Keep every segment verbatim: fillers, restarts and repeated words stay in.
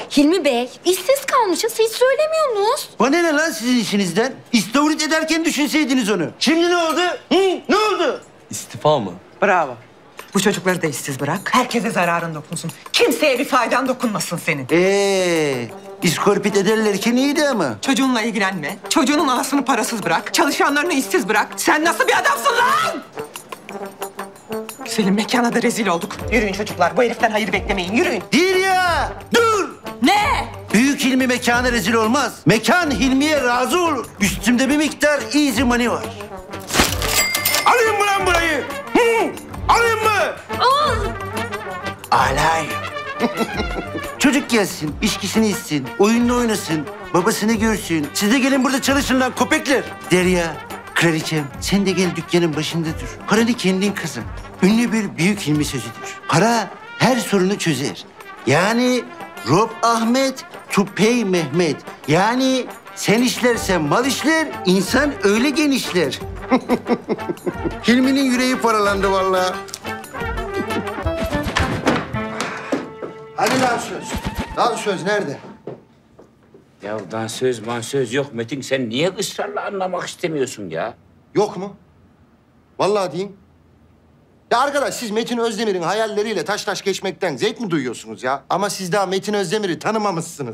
Hilmi Bey, işsiz kalmışız. Hiç söylemiyorsunuz. Bana ne lan sizin işinizden? İstavrit ederken düşünseydiniz onu. Şimdi ne oldu? Hı? Ne oldu? İstifa mı? Bravo. Bu çocukları da işsiz bırak. Herkese zararın dokunsun. Kimseye bir faydan dokunmasın senin. Ee, iskorpit ederlerken iyiydi ama. Çocuğunla ilgilenme. Çocuğunun anasını parasız bırak. Çalışanlarını işsiz bırak. Sen nasıl bir adamsın lan? Senin mekana da rezil olduk. Yürüyün çocuklar. Bu heriften hayır beklemeyin. Yürüyün. Değil ya. Dur. Ne? Büyük Hilmi mekana rezil olmaz. Mekan Hilmi'ye razı olur. Üstümde bir miktar easy money var. Alayım mı lan burayı? Hı? Alayım mı? Al. Alayım. Çocuk gelsin, içkisini içsin, oyununu oynasın, babasını görsün. Siz de gelin burada çalışın lan köpekler. Derya, kraliçem sen de gel dükkanın başında dur. Paranı kendin kazan. Ünlü bir büyük Hilmi sözüdür. Para her sorunu çözer. Yani Rob Ahmet, to pay Mehmet. Yani sen işlersen mal işler, insan öyle genişler. Hilmi'nin yüreği paralandı vallahi. Hadi lan söz. Lan söz nerede? Ya dansöz mansöz yok Metin. Sen niye ısrarla anlamak istemiyorsun ya? Yok mu? Vallahi diyeyim. Ya arkadaş siz Metin Özdemir'in hayalleriyle taş taş geçmekten zevk mi duyuyorsunuz ya? Ama siz daha Metin Özdemir'i tanımamışsınız.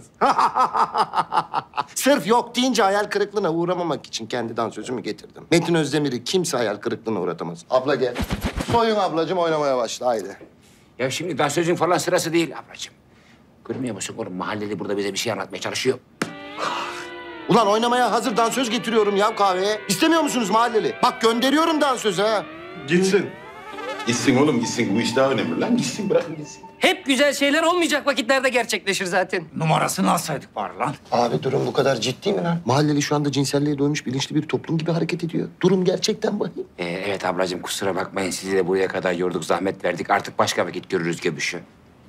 Sırf yok deyince hayal kırıklığına uğramamak için kendi dansözümü getirdim. Metin Özdemir'i kimse hayal kırıklığına uğratamaz. Abla gel. Soyun ablacığım oynamaya başla haydi. Ya şimdi dansözün falan sırası değil ablacığım. Görmüyor musun oğlum? Mahalleli burada bize bir şey anlatmaya çalışıyor. Ulan oynamaya hazır dansöz getiriyorum ya kahveye. İstemiyor musunuz mahalleli? Bak gönderiyorum dansözü ha. Gitsin. Gitsin oğlum gitsin. Bu iş daha önemli lan. Gitsin bırakın gitsin. Hep güzel şeyler olmayacak vakitlerde gerçekleşir zaten. Numarasını alsaydık bari lan. Abi durum bu kadar ciddi mi lan? Mahalleli şu anda cinselliğe doymuş bilinçli bir toplum gibi hareket ediyor. Durum gerçekten vahim. Ee, evet ablacığım kusura bakmayın. Sizi de buraya kadar yorduk, zahmet verdik. Artık başka vakit görürüz göbüşü.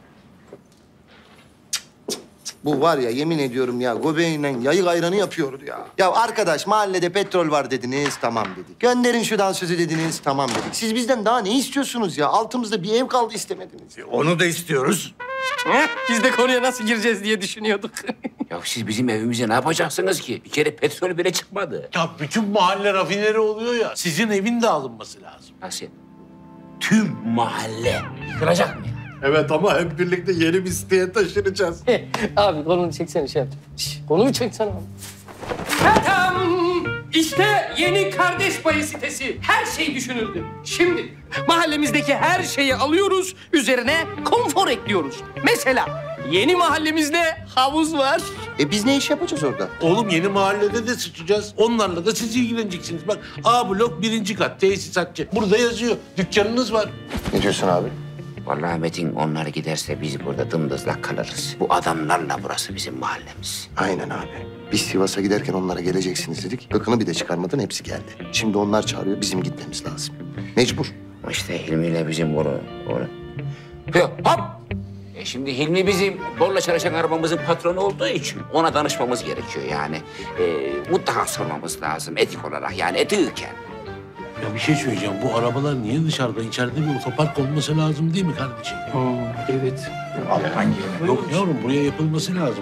Bu var ya yemin ediyorum ya göbeğiyle yayık ayranı yapıyordu ya. Ya arkadaş mahallede petrol var dediniz tamam dedik. Gönderin şu dansözü dediniz tamam dedik. Siz bizden daha ne istiyorsunuz ya? Altımızda bir ev kaldı istemediniz. Onu da istiyoruz. Heh, biz de konuya nasıl gireceğiz diye düşünüyorduk. Ya siz bizim evimize ne yapacaksınız ki? Bir kere petrol bile çıkmadı. Ya bütün mahalle rafineri oluyor ya. Sizin evin de alınması lazım. Nasıl? Tüm mahalle yıkılacak mı ya? Evet ama hep birlikte yeni bir siteye taşınacağız. Abi kolunu çeksene şey yapacağım. Şş, kolunu çeksene abi. Tatam! İşte yeni kardeş payı sitesi. Her şey düşünüldü. Şimdi mahallemizdeki her şeyi alıyoruz, üzerine konfor ekliyoruz. Mesela yeni mahallemizde havuz var. E biz ne iş yapacağız orada? Oğlum yeni mahallede de sıçacağız. Onlarla da siz ilgileneceksiniz. Bak A blok birinci kat tesisatçı. Burada yazıyor. Dükkanınız var. Ne diyorsun abi? Vallahi Metin onlar giderse biz burada dımdızlak kalırız. Bu adamlarla burası bizim mahallemiz. Aynen abi. Biz Sivas'a giderken onlara geleceksiniz dedik. Gıkını bir de çıkarmadan hepsi geldi. Şimdi onlar çağırıyor bizim gitmemiz lazım. Mecbur. İşte Hilmi ile bizim bunu. onu. Hop! E şimdi Hilmi bizim borla çalışan arabamızın patronu olduğu için ona danışmamız gerekiyor yani. E, mutlaka sormamız lazım etik olarak yani etikken. Ya bir şey söyleyeceğim. Bu arabalar niye dışarıda? İçeride bir otopark olması lazım değil mi kardeşim? Evet. Alttan girme. Yok yavrum buraya yapılması lazım.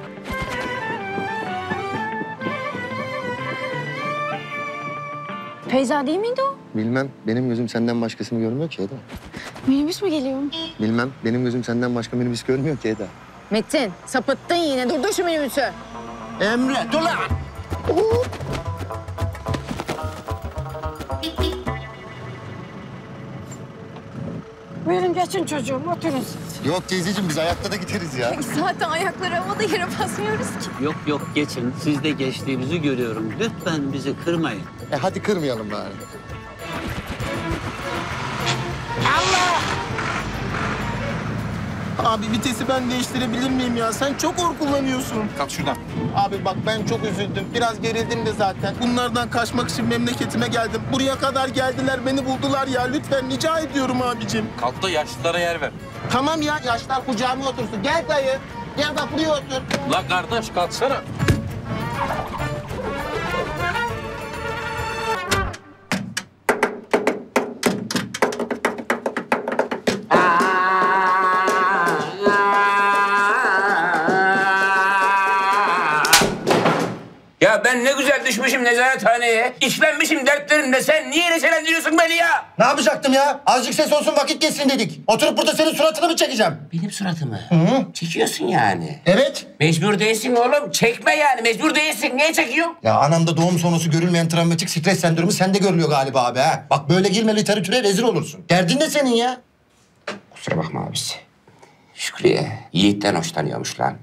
Feyza değil miydi o? Bilmem. Benim gözüm senden başkasını görmüyor ki Eda. Minibüs mü geliyor? Bilmem. Benim gözüm senden başka minibüs görmüyor ki Eda. Metin, sapıttın yine. Durdur şu minibüsü. Emre, dur lan. Buyurun geçin çocuğum, oturun siz. Yok teyzeciğim biz ayakta da gideriz ya. Zaten ayakları havada yere basmıyoruz ki. Yok yok geçin. Siz de geçtiğimizi görüyorum. Lütfen bizi kırmayın. E hadi kırmayalım bari. Abi vitesi ben değiştirebilir miyim ya? Sen çok hor kullanıyorsun. Kalk şuradan. Abi bak ben çok üzüldüm. Biraz gerildim de zaten. Bunlardan kaçmak için memleketime geldim. Buraya kadar geldiler, beni buldular ya. Lütfen rica ediyorum abicim. Kalk da yaşlılara yer ver. Tamam ya, yaşlar kucağıma otursun. Gel dayı. Gel bak buraya otur. La kardeş kalksana. Ya ben ne güzel düşmüşüm nezarethaneye. İşlenmişim dertlerimle. Sen niye neşelendiriyorsun beni ya? Ne yapacaktım ya? Azıcık ses olsun vakit geçsin dedik. Oturup burada senin suratını mı çekeceğim? Benim suratımı? Hı hı. Çekiyorsun yani. Evet. Mecbur değilsin oğlum. Çekme yani. Mecbur değilsin. Niye çekiyorsun? Ya anamda doğum sonrası görülmeyen travmatik stres sendromu sende görülüyor galiba abi ha. Bak böyle girme literatüre rezil olursun. Derdin ne senin ya? Kusura bakma abisi. Şükriye Yiğit'ten hoşlanıyormuş lan.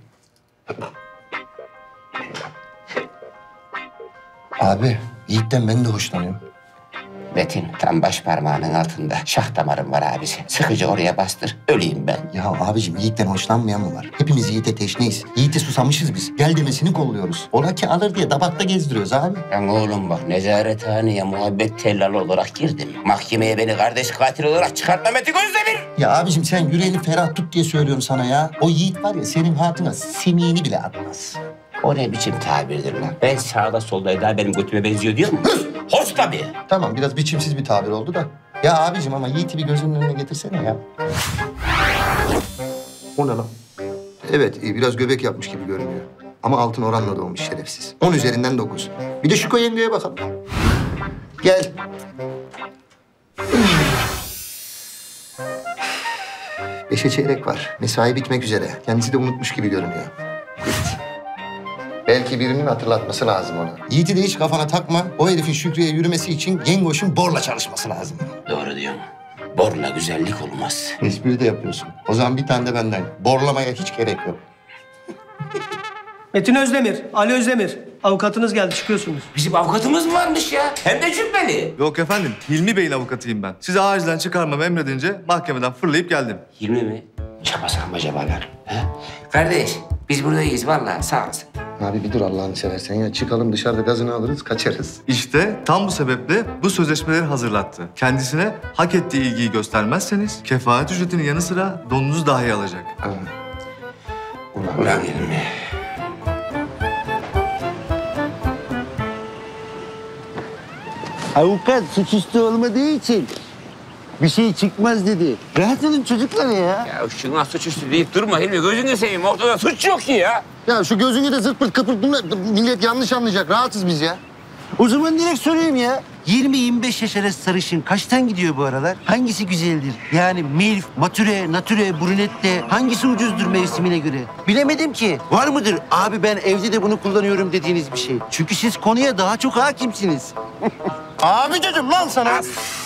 Abi Yiğit'ten ben de hoşlanıyorum. Metin tam baş parmağının altında şah damarım var abisi. Sıkıca oraya bastır. Öleyim ben. Ya abicim Yiğit'ten hoşlanmayan mı var? Hepimiz Yiğit'e teşneyiz. Yiğit'e susamışız biz. Gel demesini kolluyoruz. Ola ki alır diye tabakta gezdiriyoruz abi. Lan oğlum bak nezarethaneye muhabbet tellalı olarak girdim. Mahkemeye beni kardeş katil olarak çıkartma Metin Özdemir. Ya abicim sen yüreğini ferah tut diye söylüyorum sana ya. O Yiğit var ya senin hatına simiğini bile atmaz. O ne biçim tabirdir lan? Ben sağda solda Eda benim götüme benziyor diyor mu? Hoş tabii. Tamam biraz biçimsiz bir tabir oldu da. Ya abicim ama Yiğit'i bir gözünün önüne getirsene ya. O ne lan? Evet biraz göbek yapmış gibi görünüyor. Ama altın oranla doğmuş şerefsiz. On üzerinden dokuz. Bir de Şuko yengeye bakalım. Gel. Beşe çeyrek var. Mesai bitmek üzere. Kendisi de unutmuş gibi görünüyor. Git. Belki birinin hatırlatması lazım ona. Yiğit'i de hiç kafana takma. O herifin Şükrü'ye yürümesi için Gengoş'un borla çalışması lazım. Doğru diyorsun. Borla güzellik olmaz. Espri de yapıyorsun. O zaman bir tane de benden. Borlamaya hiç gerek yok. Metin Özdemir, Ali Özdemir. Avukatınız geldi, çıkıyorsunuz. Bizim avukatımız mı varmış ya? Hem de cübbeli. Yok efendim, Hilmi Bey'in avukatıyım ben. Size acilen çıkarmamı emredince mahkemeden fırlayıp geldim. Hilmi mi? Çapasam acaba lan? He? Kardeş, biz buradayız vallahi sağ olasın. Abi bir dur Allah'ını seversen ya. Çıkalım dışarıda gazını alırız, kaçarız. İşte tam bu sebeple bu sözleşmeleri hazırlattı. Kendisine hak ettiği ilgiyi göstermezseniz kefaret ücretinin yanı sıra donunuzu dahi alacak. Ulan, ulan Hilmi. Avukat suçüstü olmadığı için bir şey çıkmaz dedi. Rahat olun çocuklar ya. Ya şuna suçüstü deyip durma Hilmi. Gözünü seveyim. Ortada suç yok ki ya. Ya şu gözünü de zırt pırt kıpırtma. Millet yanlış anlayacak. Rahatsız biz ya. O zaman direkt sorayım ya. yirmi yirmi beş yaş arası sarışın kaçtan gidiyor bu aralar? Hangisi güzeldir? Yani milf, matüre, natüre, brünette hangisi ucuzdur mevsimine göre? Bilemedim ki. Var mıdır? Abi ben evde de bunu kullanıyorum dediğiniz bir şey. Çünkü siz konuya daha çok hakimsiniz. Abi dedim lan sana.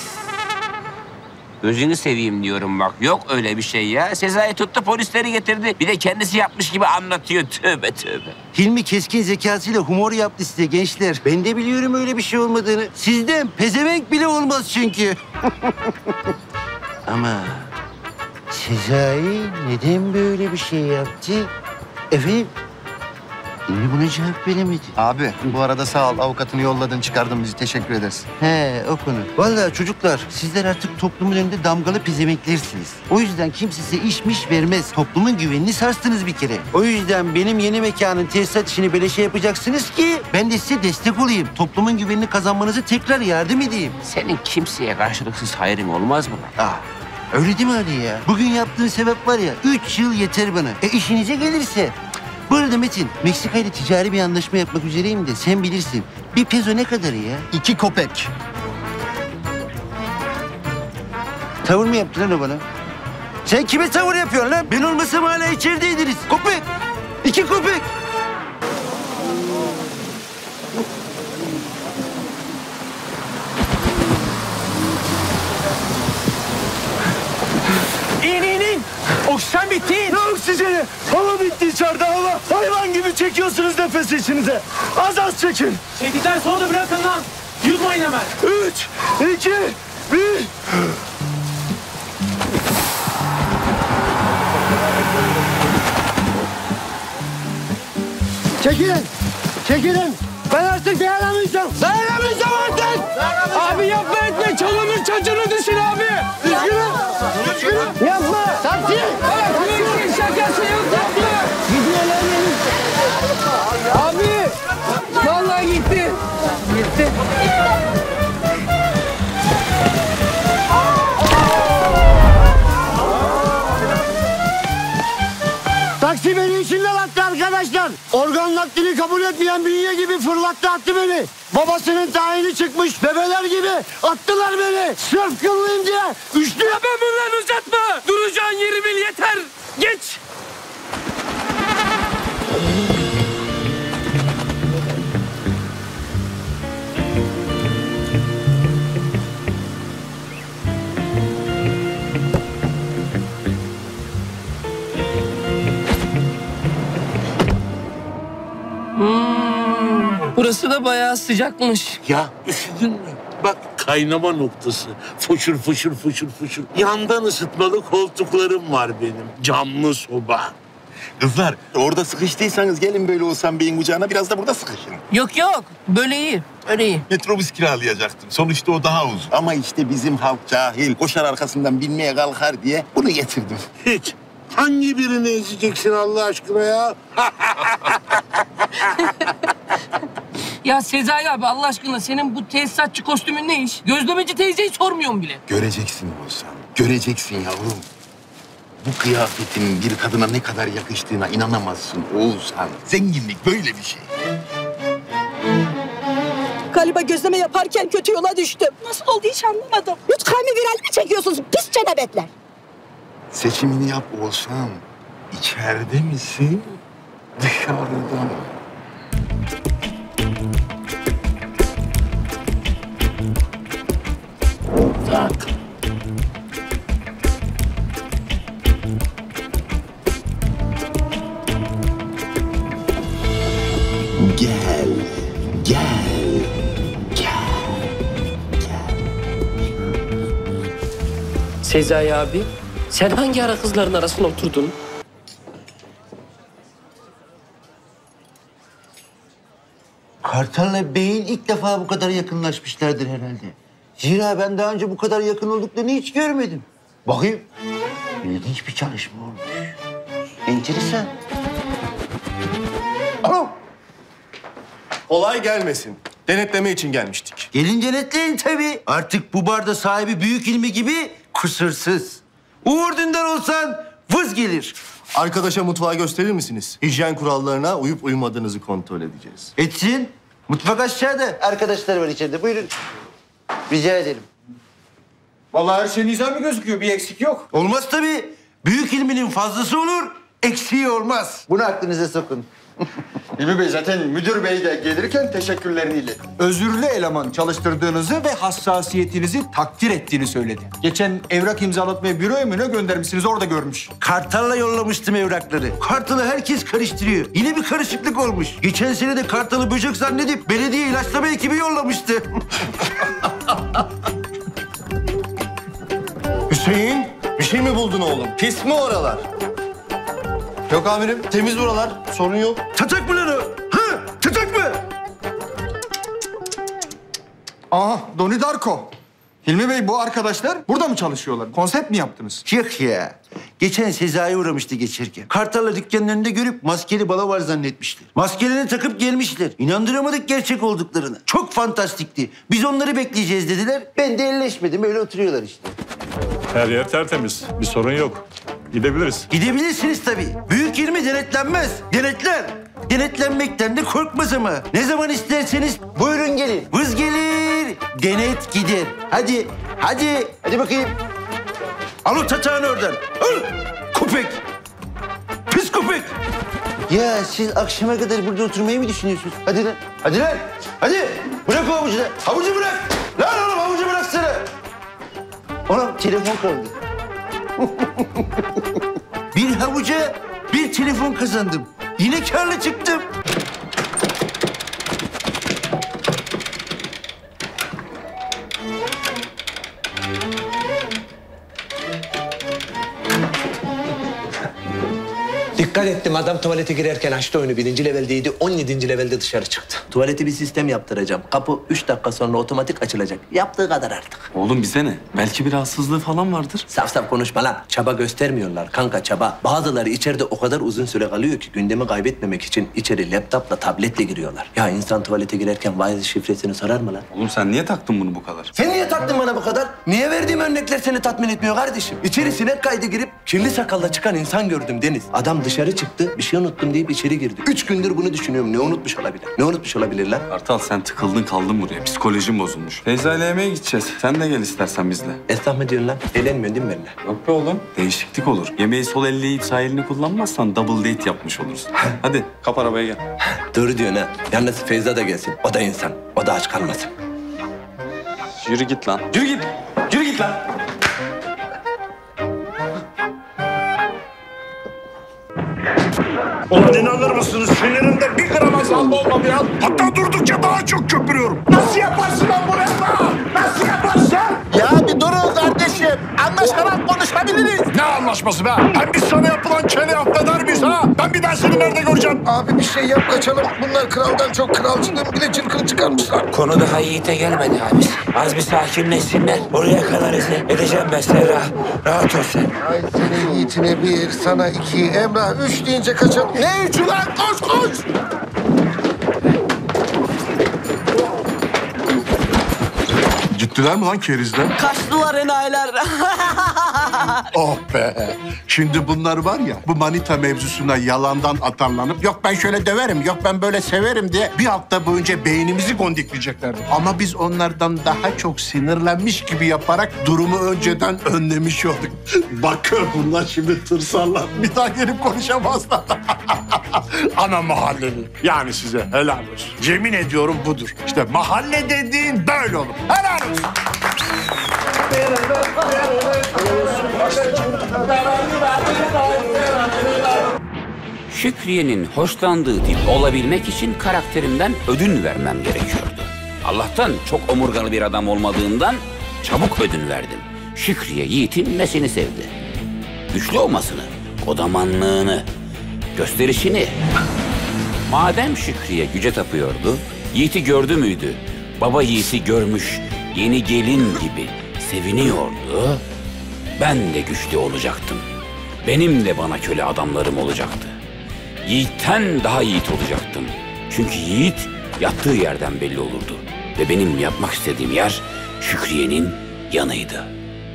Gözünü seveyim diyorum bak. Yok öyle bir şey ya. Sezai tuttu polisleri getirdi. Bir de kendisi yapmış gibi anlatıyor. Tövbe tövbe. Hilmi keskin zekasıyla humor yaptı size gençler. Ben de biliyorum öyle bir şey olmadığını. Sizden pezevenk bile olmaz çünkü. Ama Sezai neden böyle bir şey yaptı? Efendim? Hilmi buna cevap veremedi. Abi bu arada sağ ol. Avukatını yolladın, çıkardın bizi. Teşekkür ederiz. He o konu. Vallahi çocuklar sizler artık toplumun önünde damgalı pezevenklersiniz. O yüzden kimse size işmiş vermez. Toplumun güvenini sarstınız bir kere. O yüzden benim yeni mekanın tesisat işini beleşe yapacaksınız ki ben de size destek olayım. Toplumun güvenini kazanmanızı tekrar yardım edeyim. Senin kimseye karşılıksız hayrın olmaz mı lan? Ah, öyle değil mi Ali ya? Bugün yaptığın sebep var ya, üç yıl yeter bana. E işinize gelirse. Bu arada Metin, Meksika ile ticari bir anlaşma yapmak üzereyim de sen bilirsin. Bir peso ne kadar ya? İki kopek. Tavır mı yaptın lan o bana? Sen kime tavır yapıyorsun lan? Ben olmasam hala içerideydiniz. Kopek! İki kopek! İn in in. Oksijen bitti. Ne oksijeni? Hava bitti içeride hava. Hayvan gibi çekiyorsunuz nefes içinize. Az az çekin. Çektikten sonra da bırakın lan. Yutmayın hemen. Üç, iki, bir. Çekilin! Çekilin! Ben artık dayanamayacağım! Dayanamayacağım artık! Abi yapma etme. Çoluğunun çocuğunu düşün abi. Üzgünüm! Üzgünüm! Yapma! Taksi! Taksi! Şakası yok yapma. Gidiyorlar Abi. Vallahi gitti. Gitti. Taksi beni içinden attı arkadaşlar. Organ naklini kabul etmeyen bünye gibi fırlattı attı beni. Babasının tayini çıkmış bebeler gibi attılar beni. Sırf kıllıyım diye üçlü... Ya ben bunları uzatma. Duracağın yeri bil yeter. Geç. Hmm, burası da bayağı sıcakmış. Ya üşüdün mü? Bak kaynama noktası. Fışır fışır fışır fışır. Yandan ısıtmalı koltuklarım var benim. Camlı soba. Kızlar orada sıkıştıysanız gelin böyle Oğuzhan Bey'in kucağına biraz da burada sıkışın. Yok yok, böyle iyi, öyle iyi. Metrobüs kiralayacaktım. Sonuçta o daha uzun. Ama işte bizim halk cahil. Koşar arkasından binmeye kalkar diye bunu getirdim. Hiç. Hangi birini ezeceksin Allah aşkına ya? Ya Sezai abi Allah aşkına senin bu tesisatçı kostümün ne iş? Gözlemeci teyzeyi sormuyorum bile. Göreceksin Oğuzhan. Göreceksin yavrum. Bu kıyafetin bir kadına ne kadar yakıştığına inanamazsın Oğuzhan. Zenginlik böyle bir şey. Galiba gözleme yaparken kötü yola düştüm. Nasıl oldu hiç anlamadım. Yutkayımı viral mi çekiyorsunuz pis cenabetler? Seçimini yap Oğuzhan. İçeride misin, dışarıda mı? Tak. Gel, gel, gel. Sezai abi, sen hangi ara kızların arasına oturdun? Kartal'la Bey'in ilk defa bu kadar yakınlaşmışlardır herhalde. Zira ben daha önce bu kadar yakın olduklarını hiç görmedim. Bakayım. İlginç bir çalışma olmuş. Enteresan. Alo. Olay gelmesin. Denetleme için gelmiştik. Gelin denetleyin tabii. Artık bu barda sahibi büyük ilmi gibi kusursuz. Uğur Dündar olsan vız gelir. Arkadaşa mutfağı gösterir misiniz? Hijyen kurallarına uyup uymadığınızı kontrol edeceğiz. Etsin. Mutfak aşağıda. Arkadaşlar var içeride. Buyurun. Rica ederim. Vallahi her şey nizami gözüküyor. Bir eksik yok. Olmaz tabii. Büyük ilminin fazlası olur, eksiği olmaz. Bunu aklınıza sokun. İlmi Bey zaten müdür bey de gelirken teşekkürlerini iletti. Özürlü eleman çalıştırdığınızı ve hassasiyetinizi takdir ettiğini söyledi. Geçen evrak imzalatmaya büroya mı ne göndermişsiniz orada görmüş. Kartal'la yollamıştım evrakları. Kartal'ı herkes karıştırıyor. Yine bir karışıklık olmuş. Geçen sene de Kartal'ı böcek zannedip belediye ilaçlama ekibi yollamıştı. Hüseyin, bir şey mi buldun oğlum? Pis mi oralar? Yok amirim, temiz buralar. Sorun yok. Tatak mı lan o? Ha? Tatak mı? Aha, Doni Darko. Hilmi Bey, bu arkadaşlar burada mı çalışıyorlar? Konsept mi yaptınız? Yok ya. Geçen Sezai uğramıştı geçerken. Kartal'la dükkanın önünde görüp maskeli balo var zannetmişler. Maskelerini takıp gelmişler. İnandıramadık gerçek olduklarını. Çok fantastikti. Biz onları bekleyeceğiz dediler. Ben de elleşmedim. Öyle oturuyorlar işte. Her yer tertemiz. Bir sorun yok. Gidebiliriz. Gidebilirsiniz tabii. Büyük ilmi denetlenmez. Denetler. Denetlenmekten de korkmaz ama. Ne zaman isterseniz buyurun gelin. Vız gelir, denet gider. Hadi, hadi. Hadi bakayım. Al o tatağını oradan. Al. Köpek. Pis köpek. Ya siz akşama kadar burada oturmayı mı düşünüyorsunuz? Hadi lan. Hadi lan. Hadi. Bırak o havucu da. Havucu bırak. Lan oğlum havucu bıraksana. Oğlum telefon kaldı. Bir havuca bir telefon kazandım. Yine karlı çıktım. Dikkat ettim adam tuvalete girerken açtı önü. Birinci leveldeydi, on yedinci levelde dışarı çıktı. Tuvaleti bir sistem yaptıracağım. Kapı üç dakika sonra otomatik açılacak. Yaptığı kadar artık. Oğlum bize ne? Belki bir rahatsızlığı falan vardır. Saf saf konuşma lan. Çaba göstermiyorlar kanka çaba. Bazıları içeride o kadar uzun süre kalıyor ki gündemi kaybetmemek için içeri laptopla tabletle giriyorlar. Ya insan tuvalete girerken Wi-Fi şifresini sorar mı lan? Oğlum sen niye taktın bunu bu kadar? Sen niye taktın bana bu kadar? Niye verdiğim örnekler seni tatmin etmiyor kardeşim? İçeri sinek kaydı girip kirli sakalla çıkan insan gördüm Deniz. Adam Adam dışarı çıktı, bir şey unuttum deyip içeri girdi. Üç gündür bunu düşünüyorum. Ne unutmuş olabilir? Ne unutmuş olabilir lan? Kartal sen tıkıldın kaldın buraya. Psikolojin bozulmuş. Feyza ile yemeğe gideceğiz. Sen de gel istersen bizle. Esnaf mı diyorsun lan? Eğlenmiyorsun değil mi benimle? Yok be oğlum. Değişiklik olur. Yemeği sol elle yiyip sağ elini kullanmazsan double date yapmış olursun. Hadi kap arabaya gel. Doğru diyorsun ha. Yalnız Feyza da gelsin. O da insan. O da aç kalmasın. Yürü git lan. Yürü git. Yürü git lan. Ulan inanır mısınız? Sinirimde bir gram azalma olmadı ya. Hatta durdukça daha çok köpürüyorum. Nasıl yaparsın lan bunu Emrah? Nasıl yaparsın? Ya bir durun kardeşim. Anlaşarak konuşabiliriz. Ne anlaşması be? Hem biz sana yapılan çene affeder miyiz ha? Ben bir daha seni nerede göreceğim? Abi bir şey yap kaçalım. Bunlar kraldan çok kralcılığın bile çırkını çıkarmışlar. Konu daha Yiğit'e gelmedi abi. Az bir sakinleşsinler. Oraya kadar izle. Edeceğim ben Serra. Rahat ol sen. Ay senin Yiğit'ine bir, sana iki, Emrah üç deyince kaçalım. Ne üçü lan? Koş koş! Gittiler mi lan kerizler? Kaçtılar enayiler. Oh be! Şimdi bunlar var ya, bu manita mevzusuna yalandan atarlanıp... ...yok ben şöyle döverim, yok ben böyle severim diye... ...bir hafta boyunca beynimizi gondikleyeceklerdi. Ama biz onlardan daha çok sinirlenmiş gibi yaparak... ...durumu önceden önlemiş olduk. Bakın bunlar şimdi tırsarlar. Bir daha gelip konuşamazlar. Ana mahalleli. Yani size helal olsun. Yemin ediyorum budur. İşte mahalle dediğin böyle olur. Helal olsun. Şükriye'nin hoşlandığı tip olabilmek için karakterimden ödün vermem gerekiyordu. Allah'tan çok omurgalı bir adam olmadığından çabuk ödün verdim. Şükriye Yiğit'in nesini sevdi? Güçlü olmasını, kodamanlığını, gösterişini. Madem Şükriye güce tapıyordu, Yiğit'i gördü müydü? Baba Yiğit'i görmüş, yeni gelin gibi seviniyordu. Ben de güçlü olacaktım. Benim de bana köle adamlarım olacaktı. Yiğit'ten daha yiğit olacaktım. Çünkü Yiğit yattığı yerden belli olurdu. Ve benim yapmak istediğim yer Şükriye'nin yanıydı.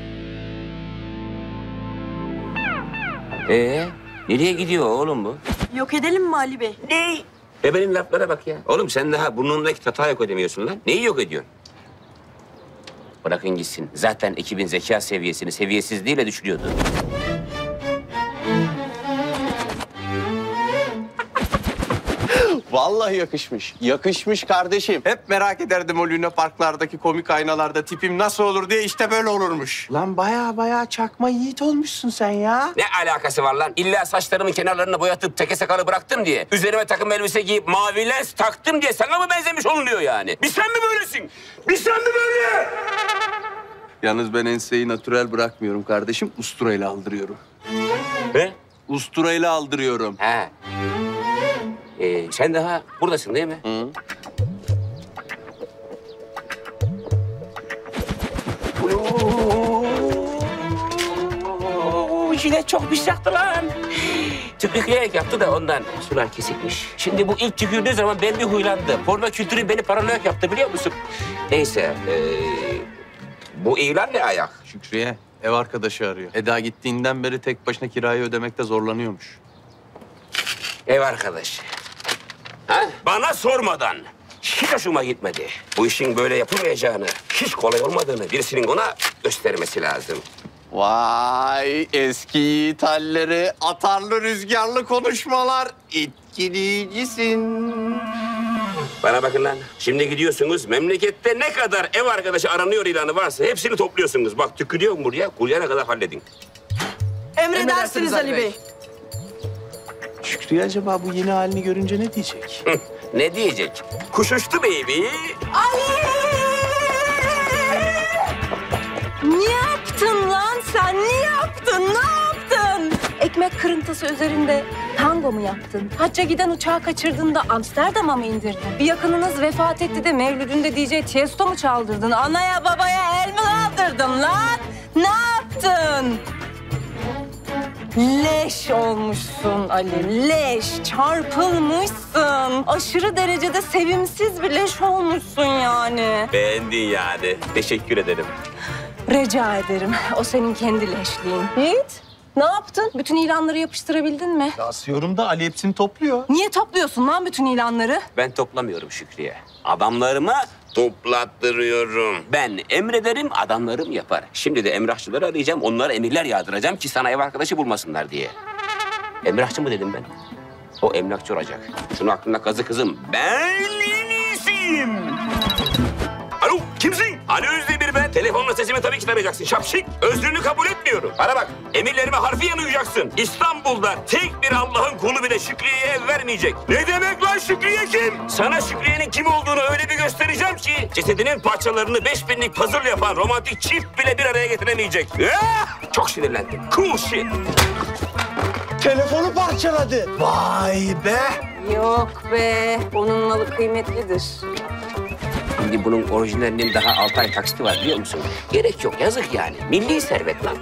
Ee, nereye gidiyor oğlum bu? Yok edelim mi Ali Bey? Ne? E benim laflara bak ya. Oğlum sen daha burnundaki tatayı yok edemiyorsun lan. Neyi yok ediyorsun? Bırakın gitsin. Zaten ekibin zeka seviyesini seviyesizliğiyle düşürüyordu. Vallahi yakışmış. Yakışmış kardeşim. Hep merak ederdim o Luna Parklardaki komik aynalarda tipim nasıl olur diye, işte böyle olurmuş. Lan baya baya çakma yiğit olmuşsun sen ya. Ne alakası var lan? İlla saçlarımın kenarlarını boyatıp teke sakalı bıraktım diye, üzerime takım elbise giyip mavi lens taktım diye sana mı benzemiş olunuyor yani? Bir sen mi böylesin? Bir sen mi böyle? Yalnız ben enseyi natürel bırakmıyorum kardeşim. Usturayla aldırıyorum. Ne? Usturayla aldırıyorum. He. Ee, sen daha buradasın değil mi? Hı. Oo, jilet çok pis yaktı lan. Tükürükleyerek yaptı da ondan. Sular kesikmiş. Şimdi bu ilk tükürdüğü zaman ben bir huylandım. Porno kültürü beni paranoyak yaptı biliyor musun? Neyse. Ee, bu ilan ne ayak? Şükriye ev arkadaşı arıyor. Eda gittiğinden beri tek başına kirayı ödemekte zorlanıyormuş. Ev arkadaşı. Ha? Bana sormadan hiç hoşuma gitmedi. Bu işin böyle yapılmayacağını, hiç kolay olmadığını birisinin ona göstermesi lazım. Vay eski yiğit halleri, atarlı rüzgarlı konuşmalar, etkileyicisin. Bana bakın lan. Şimdi gidiyorsunuz, memlekette ne kadar ev arkadaşı aranıyor ilanı varsa hepsini topluyorsunuz. Bak tükürüyorum buraya, kuryana kadar halledin. Emredersiniz Ali Bey. Şükriye acaba bu yeni halini görünce ne diyecek? Ne diyecek? Kuş uçtu baby. Ne yaptın lan sen? Ne yaptın? Ne yaptın? Ekmek kırıntısı üzerinde tango mu yaptın? Hacca giden uçağı kaçırdın da Amsterdam'a mı indirdin? Bir yakınınız vefat etti de Mevlüt'ünde D J Tiesto mu çaldırdın? Anaya babaya el mi kaldırdın lan? Ne yaptın? Leş olmuşsun Ali, leş. Çarpılmışsın. Aşırı derecede sevimsiz bir leş olmuşsun yani. Beğendin yani. Teşekkür ederim. Rica ederim. O senin kendi leşliğin. Yiğit, Ne yaptın? Bütün ilanları yapıştırabildin mi? Asıyorum da Ali hepsini topluyor. Niye topluyorsun lan bütün ilanları? Ben toplamıyorum Şükriye. Adamlarıma toplattırıyorum. Ben emrederim, adamlarım yapar. Şimdi de emrahçıları arayacağım, onlara emirler yağdıracağım ki sana ev arkadaşı bulmasınlar diye. Emrahçı mı dedim ben? O emlakçı olacak. Şunu aklına kazı kızım. Ben en iyisiyim. Alo, kimsin? Ali Özdemir ben. Telefonla sesimi tabii ki tanıyacaksın. Şapşik. Özrünü kabul etmiyorum. Bana bak, emirlerime harfiyen uyacaksın. İstanbul'da tek bir Allah'ın kulu bile Şükriye'ye ev vermeyecek. Ne demek lan Şükriye kim? Sana Şükriye'nin kim olduğunu öyle bir göstereceğim ki... cesedinin parçalarını beş binlik puzzle yapan romantik çift bile bir araya getiremeyecek. Ah! Çok sinirlendim. Cool shit. Telefonu parçaladı. Vay be. Yok be. Onun malı kıymetlidir. Şimdi bunun orijinalinin daha altı ay taksiti var biliyor musun? Gerek yok, yazık yani. Milli servet lan.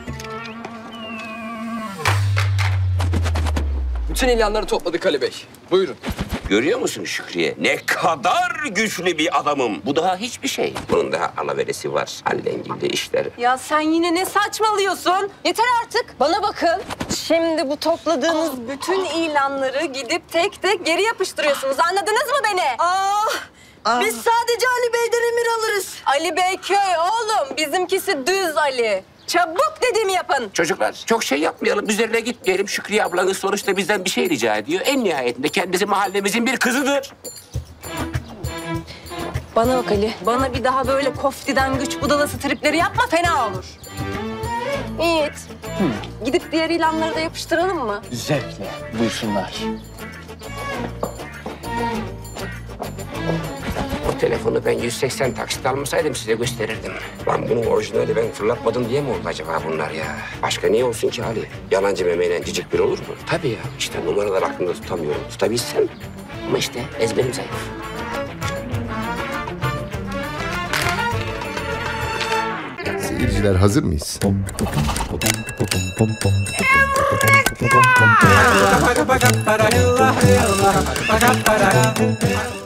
Bütün ilanları topladık Ali Bey. Buyurun. Görüyor musun Şükriye? Ne kadar güçlü bir adamım. Bu daha hiçbir şey. Bunun daha alaveresi var. Allengilde işler. Ya sen yine ne saçmalıyorsun? Yeter artık. Bana bakın. Şimdi bu topladığınız bütün ilanları gidip tek tek geri yapıştırıyorsunuz. Anladınız mı beni? Ah! Biz sadece Ali Bey'den emir alırız. Ali Bey köy oğlum. Bizimkisi düz Ali. Çabuk dediğimi yapın. Çocuklar çok şey yapmayalım, üzerine gitmeyelim. Şükriye ablanız sonuçta bizden bir şey rica ediyor. En nihayetinde kendisi mahallemizin bir kızıdır. Bana bak Ali. Bana bir daha böyle koftiden güç budalası tripleri yapma, fena olur. Yiğit. Gidip diğer ilanları da yapıştıralım mı? Zevkle. Buyursunlar. O telefonu ben yüz seksen taksit almasaydım size gösterirdim. Lan bunun orijinali ben fırlatmadım diye mi oldu acaba bunlar ya? Başka niye olsun ki Ali? Yalancı memeyle cicik bir olur mu? Tabii ya. İşte numaralar aklımda tutamıyorum. Tutabilsem. Ama işte ezberim zayıf. Seyirciler hazır mıyız? Evet.